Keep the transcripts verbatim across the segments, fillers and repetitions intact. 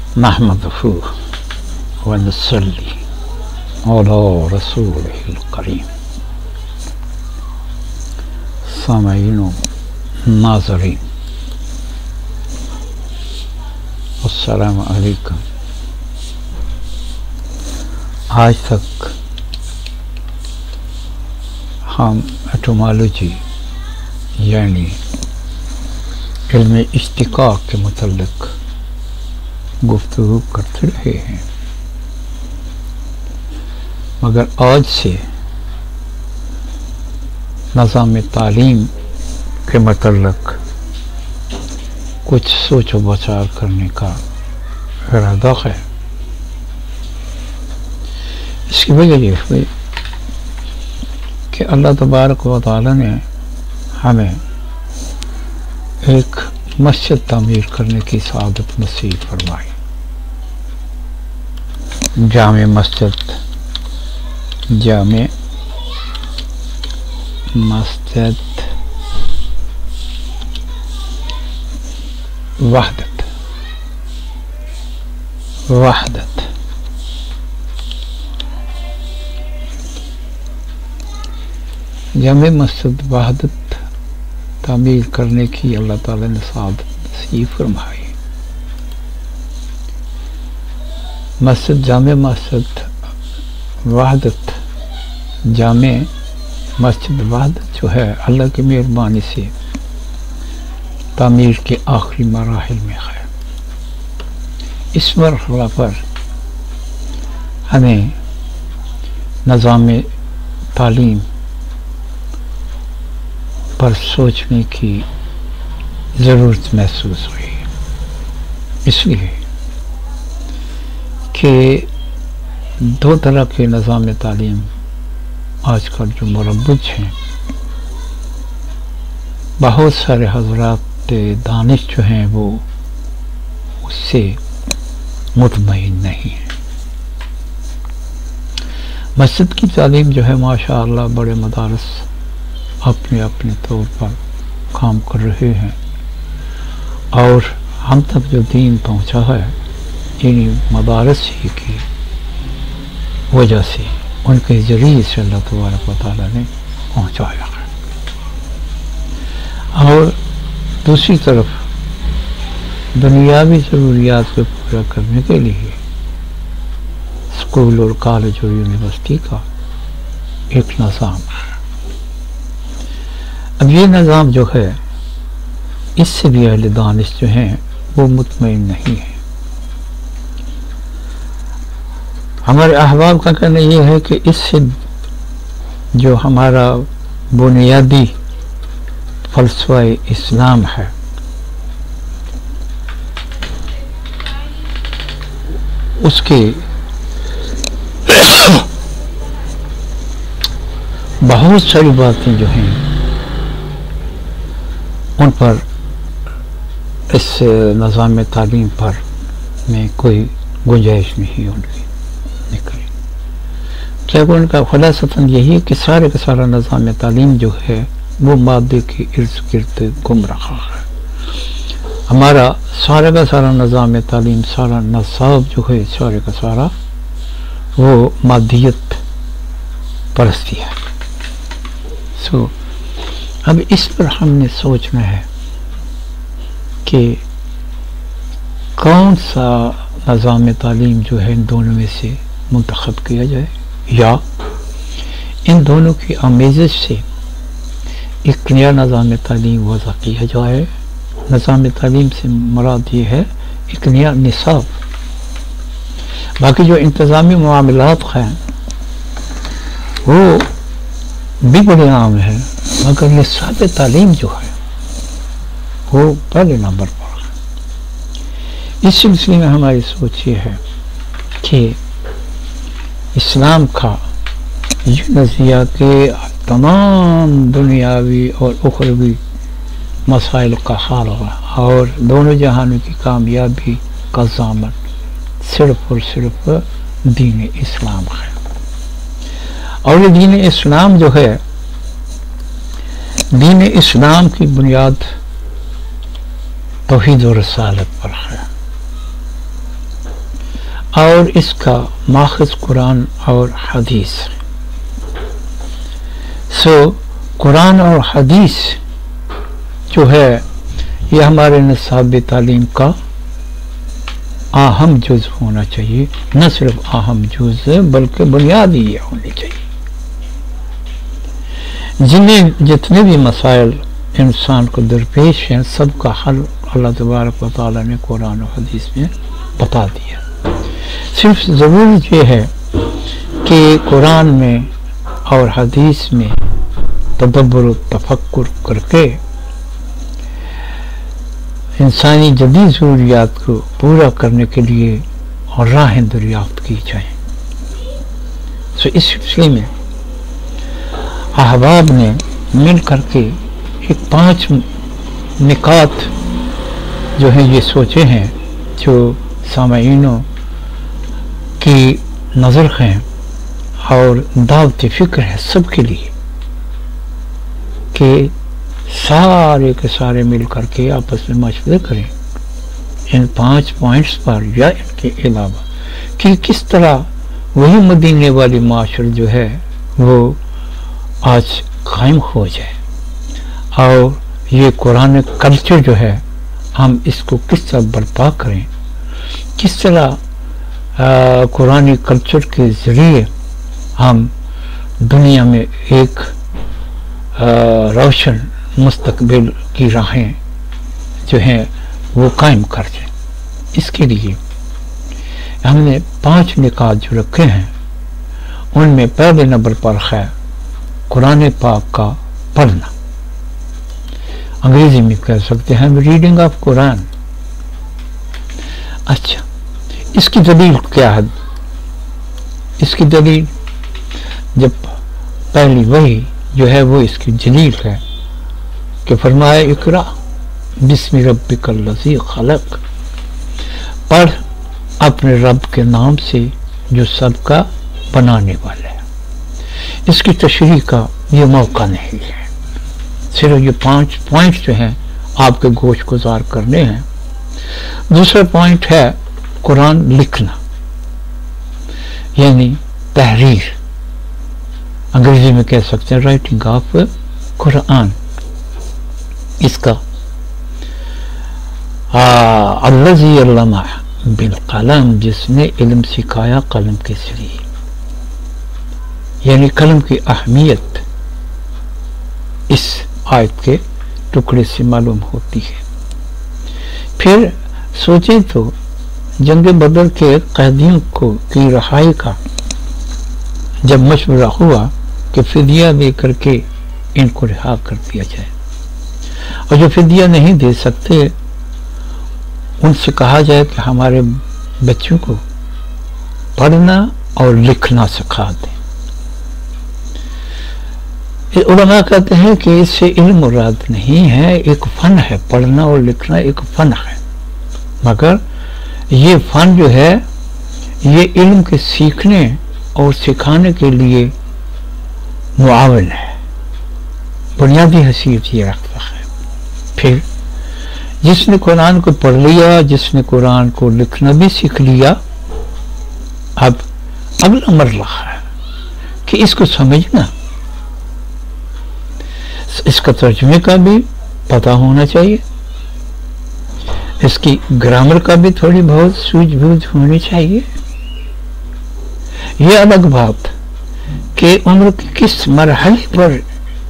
नहमदुहु व नसल्ली अला रसूलिहिल करीम। सामईन नाज़रीन, अस्सलामु अलैकुम। आज तक हम एटोमोलॉजी यानी इल्म इश्तिकाक के मुतल्लिक़ गुफ्तगू करते रहे हैं, मगर आज से निज़ाम तालीम के मुतल्लिक़ कुछ सोच विचार करने का इरादा है। इसकी वजह यह हुई कि अल्लाह तबारक व तआला ने हमें एक मस्जिद तामीर करने की सआदत नसीब फरमाई। जामे मस्जिद, जामे मस्जिद वहदत वहदत जामे मस्जिद वहदत तामीर करने की अल्लाह ताला ने सआदत नसीब फरमाई। मस्जिद जामे मस्जिद वहदत जामे मस्जिद वहदत जो है अल्लाह की मेहरबानी से तामीर के आखिरी मराहिल में है। इस मरहला पर हमें निज़ाम तालीम पर सोचने की ज़रूरत महसूस हुई, इसलिए कि दो तरह के निज़ाम तालीम आजकल जो मुरब्बज हैं, बहुत सारे हज़रात दानिश जो हैं वो उससे मुतमईन नहीं है। मस्जिद की तालीम जो है माशाअल्लाह बड़े मदारस अपने अपने तौर पर काम कर रहे हैं और हम तक जो दीन पहुंचा है इन्हीं मदारस ही की वजह से, उनके ज़रिए से अल्लाह तबारक व तआला ने पहुंचाया है। और दूसरी तरफ दुनियावी ज़रूरियात को पूरा करने के लिए स्कूल और कॉलेज और यूनिवर्सिटी का एक निज़ाम है। अब ये निज़ाम जो है इससे भी अहले दानिश जो हैं वो मुतमईन नहीं है। हमारे अहबाब का कहना ये है कि इससे जो हमारा बुनियादी फलसफा इस्लाम है उसके बहुत सारी बातें जो हैं उन पर इस निज़ाम तालीम पर में कोई गुंजाइश नहीं उनकी निकली। क्या उनका खुलासतन यही है कि सारे का सारा निज़ाम तालीम जो है वो मादे के इर्द गिर्द घूम रहा है। हमारा सारे का सारा निज़ाम तालीम, सारा नसाब जो है सारे का सारा वो मादियत परस्ती है। सो अब इस पर हमने सोचना है कि कौन सा निज़ाम तालीम जो है इन दोनों में से मुंतखब किया जाए या इन दोनों की आमेज़श से एक नया निज़ाम तालीम वज़ा किया जाए। निज़ाम तालीम से मुराद ये है एक नया निसाब। बाकी जो इंतज़ामी मामलात हैं वो भी बड़े आम है, मगर निसाब तालीम जो है वो पहले नंबर पर है। इस सिलसिले में हमारी सोच ये है कि इस्लाम का ये नज़रिया के तमाम दुनियावी और उखरवी मसाइल का हल और दोनों जहानों की कामयाबी का ज़ामन सिर्फ और सिर्फ दीन इस्लाम है। और ये दीन इस्लाम जो है, दीन इस्लाम की बुनियाद तौहीद और रसालत पर है। और इसका माखज़ कुरान और हदीस। सो कुरान और हदीस जो है ये हमारे निसाब तालीम का अहम जुज़ होना चाहिए, न सिर्फ अहम जुज़ बल्कि बुनियादी ये होनी चाहिए। जिन्हें जितने भी मसाइल इंसान को दरपेश हैं सबका हल अल्लाह तबारक व तआला ने कुरान और हदीस में बता दिया। सिर्फ ज़रूरत ये है कि कुरान में और हदीस में तदब्बुर व तफक्कुर करके इंसानी जदीद ज़रूरियात को पूरा करने के लिए और राहें दरियाफ्त की जाएं। तो इस सिलसिले में अहबाब ने मिल करके एक पांच निकात जो हैं ये सोचे हैं जो सामाईनों की नज़र हैं और दावत फ़िक्र है सबके लिए कि सारे के सारे मिल करके आपस में मशवरे करें इन पांच पॉइंट्स पर या इनके अलावा कि किस तरह वही मदीने वाली माशर जो है वो आज कायम हो जाए और ये कुरान कल्चर जो है हम इसको किस तरह बर्पा करें, किस तरह कुरानी कल्चर के ज़रिए हम दुनिया में एक रोशन मुस्तकबिल की राहें जो हैं वो कायम कर दें। इसके लिए हमने पांच निकात जो रखे हैं उनमें पहले नंबर पर है कुरान पाक का पढ़ना। अंग्रेजी में कह सकते हैं रीडिंग ऑफ कुरान। अच्छा, इसकी दलील क्या है? इसकी दलील जब पहली वही जो है वो इसकी दलील है कि फरमाया इकरा बिस्मि रब्बिकल लज़ी खलक, पढ़ अपने रब के नाम से जो सबका बनाने वाला है। इसकी तशरीह का ये मौका नहीं है, सिर्फ ये पांच पॉइंट जो हैं आपके गोश गुजार करने हैं। दूसरा पॉइंट है कुरान लिखना यानी तहरीर, अंग्रेजी में कह सकते हैं राइटिंग ऑफ कुरान। इसका अल्लज़ी अल्लमा बिल कलम, जिसने इल्म सिखाया कलम के ज़रिए, यानी कलम की अहमियत इस आयत के टुकड़े से मालूम होती है। फिर सोचें तो जंग बदर के कैदियों को की रहाई का जब मशवरा हुआ कि फिदिया दे करके इनको रिहा कर दिया जाए, और जो फिदिया नहीं दे सकते उनसे कहा जाए कि हमारे बच्चों को पढ़ना और लिखना सिखा दें। उलमा कहते हैं कि इससे इल्म मुराद नहीं है, एक फन है, पढ़ना और लिखना एक फन है, मगर ये फन जो है ये इल्म के सीखने और सिखाने के लिए मुआवन है, बुनियादी हैसियत ये रखता है। फिर जिसने कुरान को पढ़ लिया, जिसने कुरान को लिखना भी सीख लिया, अब अगला मरला है कि इसको समझना, इसका तर्जुमे का भी पता होना चाहिए, इसकी ग्रामर का भी थोड़ी बहुत सूझबूझ होनी चाहिए। यह अलग बात कि उम्र के किस मरहले पर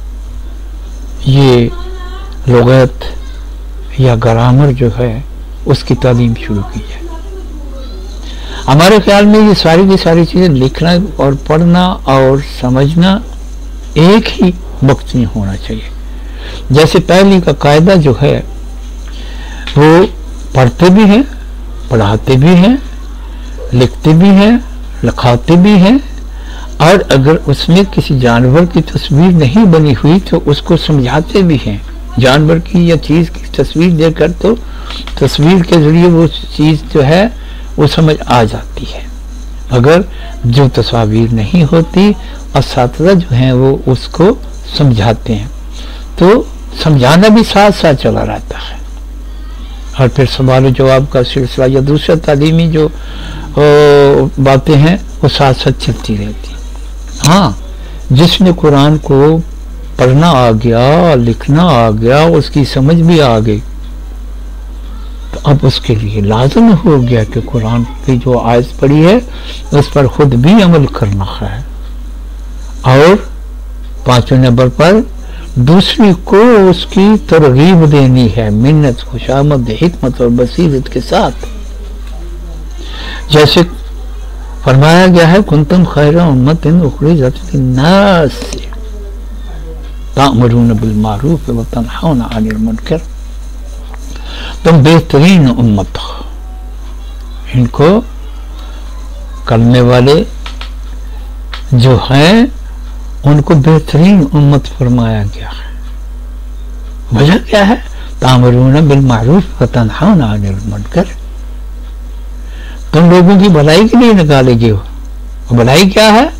ये लुगत या ग्रामर जो है उसकी तालीम शुरू की जाए। हमारे ख्याल में ये सारी की सारी चीज़ें लिखना और पढ़ना और समझना एक ही वक्त में होना चाहिए। जैसे पहली का कायदा जो है वो पढ़ते भी हैं, पढ़ाते भी हैं, लिखते भी हैं, लिखाते भी हैं, और अगर उसमें किसी जानवर की तस्वीर नहीं बनी हुई तो उसको समझाते भी हैं। जानवर की या चीज़ की तस्वीर देखकर तो तस्वीर के जरिए वो चीज़ जो है वो समझ आ जाती है, अगर जो तस्वीर नहीं होती असातिज़ा जो हैं वो उसको समझाते हैं तो समझाना भी साथ साथ चला रहता है। और फिर सवाल जवाब का सिलसिला या दूसरा तालीमी जो बातें हैं वो साथ साथ चलती रहती हैं। हाँ, जिसने कुरान को पढ़ना आ गया, लिखना आ गया, उसकी समझ भी आ गई, तो अब उसके लिए लाजम हो गया कि कुरान की जो आयत पढ़ी है उस पर खुद भी अमल करना है, और पांचवें नंबर पर दूसरी को उसकी तरगीब देनी है, मिन्नत, खुशामद, हिकमत और बसीरत के साथ। जैसे फरमाया गया है, कुंतुम खैरा उम्मतिन उखरिजत लिन्नास तामुरून बिल मारूफ व तनहौना अनिल मुनकर। तुम बेहतरीन उम्मत हो। इनको कलमे वाले जो हैं उनको बेहतरीन उम्मत फरमाया गया है। वजह क्या है? तामुरून बिल मारूफ व तनहौना अनिल मुनकर। तुम लोगों की भलाई के लिए निकाले गए हो। भलाई क्या है?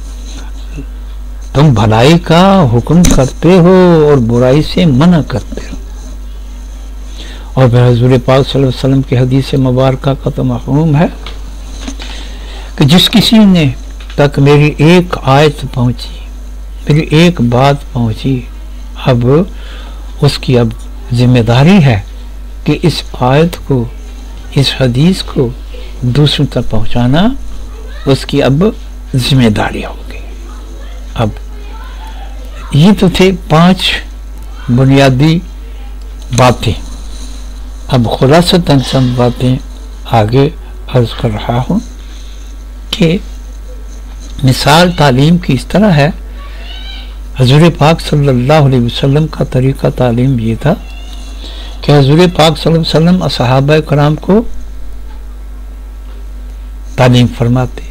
तुम भलाई का हुक्म करते हो और बुराई से मना करते हो। और फिर हुजूर पाक सल्लल्लाहु अलैहि वसल्लम की हदीस मुबारका का तो मफ़हूम है कि जिस किसी ने तक मेरी एक आयत पहुंची, मेरी एक बात पहुंची, अब उसकी अब जिम्मेदारी है कि इस आयत को, इस हदीस को दूसरों तक पहुंचाना उसकी अब जिम्मेदारी होगी। अब ये तो थे पांच बुनियादी बातें। अब खुलासतन सब बातें आगे अर्ज कर रहा हूं कि मिसाल तालीम की इस तरह है। हुजूर पाक सल्लल्लाहु अलैहि वसल्लम का तरीका तालीम ये था कि हुजूर पाक सल्लल्लाहु अलैहि वसल्लम असहाबा कराम को तालीम फरमाते,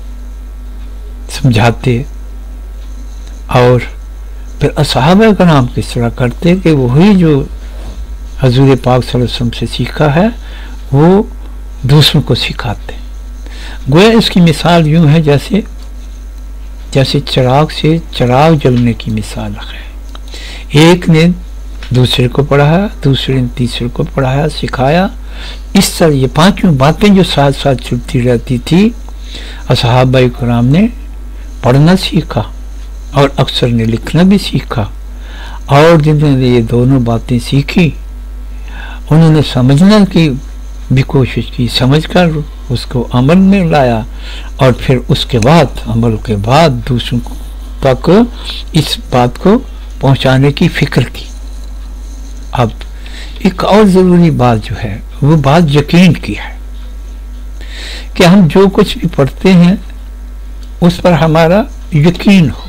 समझाते, और फिर असहाबा कराम किस तरह करते कि वही जो हुजूर पाक सल्लल्लाहु अलैहि वसल्लम से सीखा है वो दूसरों को सिखाते। गोया इसकी मिसाल यूं है जैसे जैसे चिराग से चिराग जलने की मिसाल है। एक ने दूसरे को पढ़ाया, दूसरे ने तीसरे को पढ़ाया, सिखाया। इस तरह ये पांचों बातें जो साथ साथ चलती रहती थी। असहाबा कराम ने पढ़ना सीखा और अक्सर ने लिखना भी सीखा, और जिन्होंने ये दोनों बातें सीखी उन्होंने समझने की भी कोशिश की, समझकर उसको अमल में लाया, और फिर उसके बाद अमल के बाद दूसरों तक इस बात को पहुंचाने की फिक्र की। अब एक और ज़रूरी बात जो है वो बात यकीन की है कि हम जो कुछ भी पढ़ते हैं उस पर हमारा यकीन हो।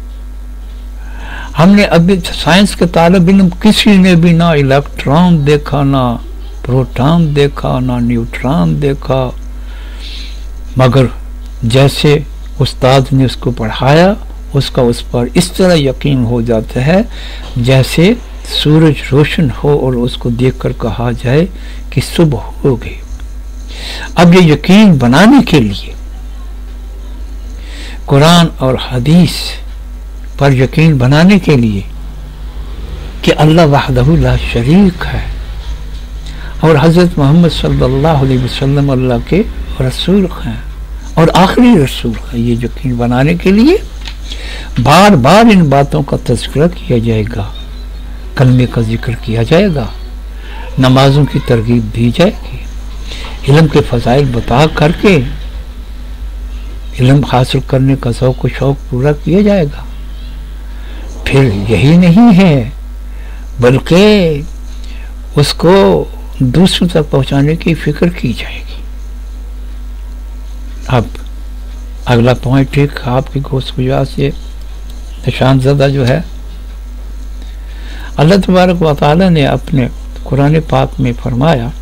हमने अभी साइंस के तालिब इल्म किसी ने भी ना इलेक्ट्रॉन देखा, ना प्रोटॉन देखा, ना न्यूट्रॉन देखा, मगर जैसे उस्ताद ने उसको पढ़ाया उसका उस पर इस तरह यकीन हो जाता है जैसे सूरज रोशन हो और उसको देखकर कहा जाए कि सुबह हो गई। अब ये यकीन बनाने के लिए कुरान और हदीस पर यकीन बनाने के लिए कि अल्लाह वहदहू ला शरीक है और हज़रत मोहम्मद सल्लल्लाहु अलैहि वसल्लम अल्लाह के रसूल हैं और आखिरी रसूल है, ये यकीन बनाने के लिए बार बार इन बातों का तज़किरा किया जाएगा, कलमे का जिक्र किया जाएगा, नमाजों की तरगीब दी जाएगी, इल्म के फ़ज़ाइल बता करके इल्म हासिल करने का शौक़ शौक़ पूरा किया जाएगा। फिर यही नहीं है बल्कि उसको दूसरों तक पहुंचाने की फिक्र की जाएगी। अब अगला पॉइंट एक आपकी गोश्त से निशान ज़दा जो है, अल्लाह तबारक व तआला ने अपने कुरान पाक में फरमाया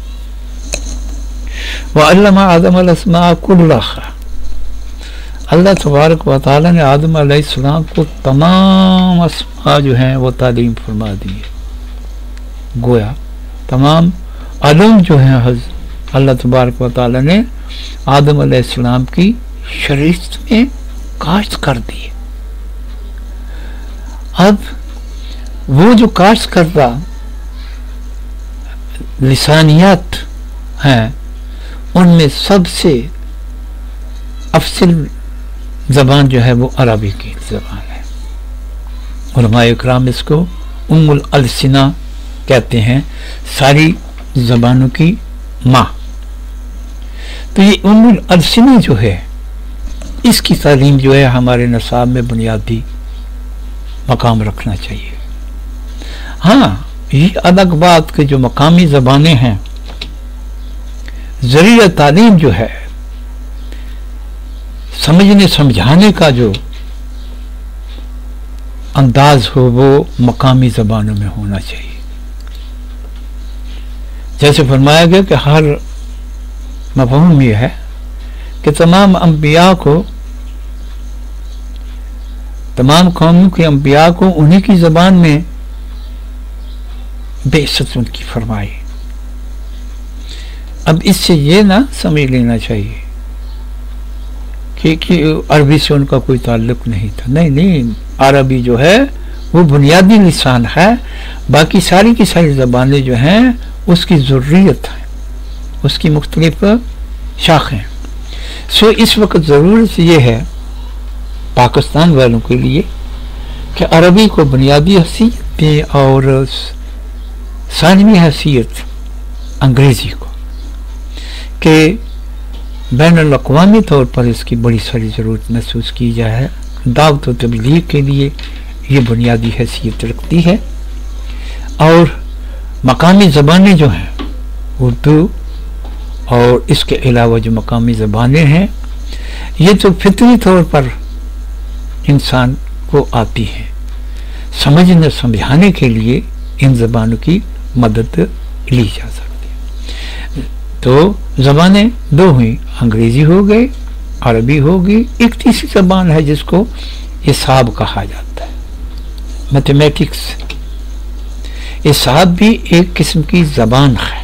व अल्लमा आदम अल-अस्मा कुल्लहा। अल्लाह तबारक व तआला ने आदम अलैहिस्सलाम को तमाम अस्मा जो हैं वो तालीम फरमा दी है। गोया तमाम अलम जो हैं अल्लाह तबारक व तआला ने आदम अलैहिस्सलाम की शरीयत में काश्त कर दिए। अब वो जो काश्त करता लिसानियात हैं उनमें सबसे अफसल ज़बान जो है वो अरबी की ज़बान है। उलमाए इकराम इसको उम्मुल अलसिना कहते हैं, सारी ज़बानों की माँ। तो ये उम्मुल अलसिना जो है, इसकी तालीम जो है हमारे निसाब में बुनियादी मकाम रखना चाहिए। हाँ, ये अलग बात कि जो मकामी ज़बानें हैं, ज़रिया तालीम जो है, समझने समझाने का जो अंदाज हो वो मकामी ज़बानों में होना चाहिए। जैसे फरमाया गया कि हर मफ़हूम ये है कि तमाम अंबिया को, तमाम कौमों के अंबिया को उन्हीं की ज़बान में बेइज्जत उनकी फरमाई। अब इससे ये ना समझ लेना चाहिए कि, कि अरबी से उनका कोई ताल्लुक नहीं था। नहीं नहीं, अरबी जो है वो बुनियादी लिसान है, बाकी सारी की सारी ज़बानें जो हैं उसकी ज़रूरियत है, उसकी मुख्तलिफ शाखें। सो इस वक्त ज़रूरत ये है पाकिस्तान वालों के लिए कि अरबी को बुनियादी हैसियत दें और सानवी हैसियत अंग्रेज़ी को, कि बैनुल अक़वामी तौर पर इसकी बड़ी सारी ज़रूरत महसूस की जाए। दावत व तबलीग के लिए ये बुनियादी हैसियत रखती है। और मकामी ज़बानें जो हैं, उर्दू और इसके अलावा जो मकामी ज़बानें हैं, ये तो फितरी तौर पर इंसान को आती हैं। समझने समझाने के लिए इन ज़बानों की मदद ली जा सकती है। तो ज़बानें दो हुई, अंग्रेज़ी हो गई, अरबी हो गई। एक तीसरी ज़बान है जिसको हिसाब कहा जाता है, मैथमेटिक्स। हिसाब भी एक किस्म की ज़बान है।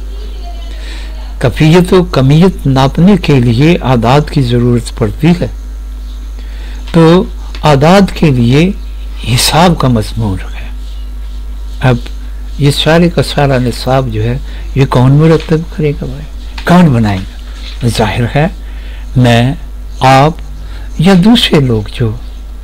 कफ़ियत व कमियत नापने के लिए आदाद की ज़रूरत पड़ती है, तो आदाद के लिए हिसाब का मज़मून है। अब ये सारे का सारा निसाब जो है ये कौन मुरतब करेगा भाई, कौन बनाएगा? जाहिर है मैं, आप या दूसरे लोग जो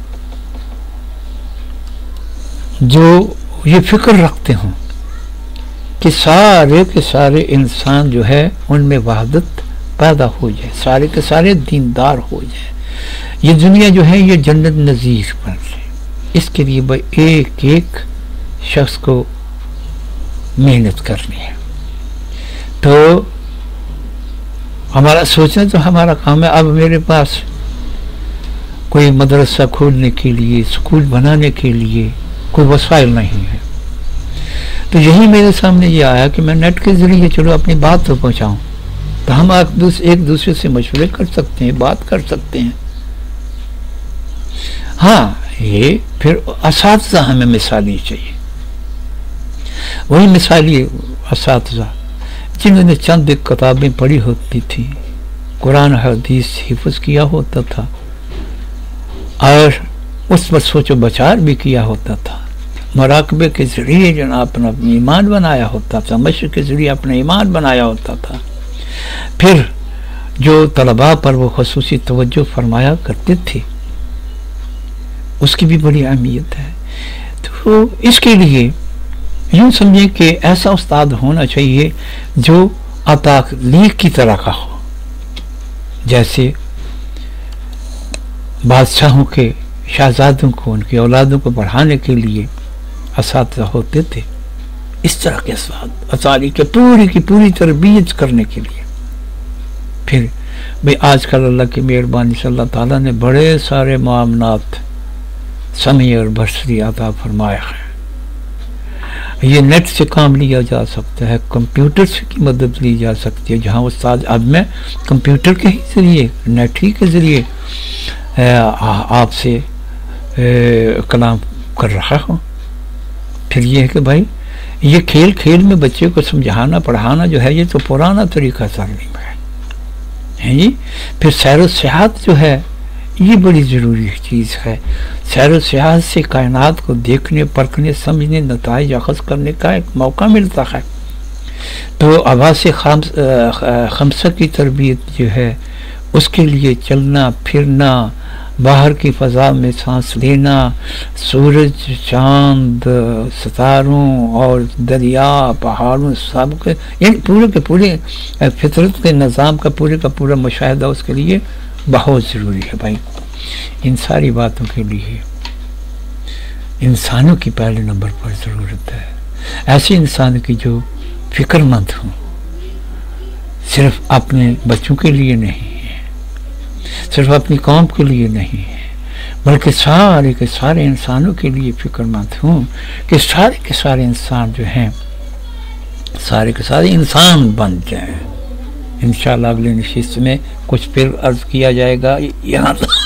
जो ये फिक्र रखते हों कि सारे के सारे इंसान जो है उनमें वहदत पैदा हो जाए, सारे के सारे दीनदार हो जाए, ये दुनिया जो है ये जन्नत नज़ीर बन जाए। इसके लिए भाई एक एक शख्स को मेहनत करनी है। तो हमारा सोचना तो हमारा काम है। अब मेरे पास कोई मदरसा खोलने के लिए, स्कूल बनाने के लिए कोई वसाइल नहीं है, तो यही मेरे सामने ये आया कि मैं नेट के ज़रिए चलो अपनी बात तो पहुँचाऊँ। तो हम एक दूसरे से मशवरे कर सकते हैं, बात कर सकते हैं। हाँ, ये फिर असातिज़ा हमें मिसाली चाहिए, वही मिसाली असातिज़ा जिन्होंने चंद एक किताबें पढ़ी होती थी, कुरान हदीस हिफ्ज़ किया होता था और उस पर सोचो बचार भी किया होता था, मराकबे के ज़रिए जो अपना ईमान बनाया होता था, मशक़ के ज़रिए अपना ईमान बनाया होता था। फिर जो तलबा पर वो ख़ुसूसी तवज्जो फरमाया करते थे, उसकी भी बड़ी अहमियत है। तो इसके लिए यूँ समझें कि ऐसा उस्ताद होना चाहिए जो अतालीग की तरह का हो। जैसे बादशाहों के शहजादों को, उनकी औलादों को पढ़ाने के लिए असातिज़ा होते थे, इस तरह के उस्ताद अतालीग के पूरी की पूरी तरबियत करने के लिए। फिर भाई आजकल अल्लाह की मेहरबानी से अल्लाह ताला ने बड़े सारे मामलात समय और बसरी अता फरमाया है। ये नेट से काम लिया जा सकता है, कंप्यूटर से की मदद ली जा सकती है। जहाँ उस्ताद अब मैं कंप्यूटर के ही ज़रिए, नेट ही के ज़रिए आपसे कलाम कर रहा हूँ। फिर ये है कि भाई ये खेल खेल में बच्चे को समझाना पढ़ाना जो है ये तो पुराना तरीका तालीम है, है जी। फिर सैर व सियाहत जो है ये बड़ी ज़रूरी चीज़ है। सैर व सियाहत से कायनात को देखने, परखने, समझने, नताइज अख़ज़ करने का एक मौका मिलता है। तो आवाज़ खम्सा की तरबियत जो है उसके लिए चलना फिरना, बाहर की फ़ज़ा में सांस लेना, सूरज, चांद, सितारों और दरिया, पहाड़ों, सब के इन पूरे के पूरे फितरत के निज़ाम का पूरे का पूरा मुशाहिदा उसके लिए बहुत ज़रूरी है भाई। इन सारी बातों के लिए इंसानों की पहले नंबर पर ज़रूरत है, ऐसे इंसान की जो फ़िक्रमंद हों, सिर्फ अपने बच्चों के लिए नहीं है, सिर्फ अपनी कौम के लिए नहीं है, बल्कि सारे के सारे इंसानों के लिए फ़िक्रमंद हों कि सारे के सारे इंसान जो हैं सारे के सारे इंसान बन जाएं। इंशाअल्लाह अगले नशिस्त में कुछ फिर अर्ज़ किया जाएगा। यहाँ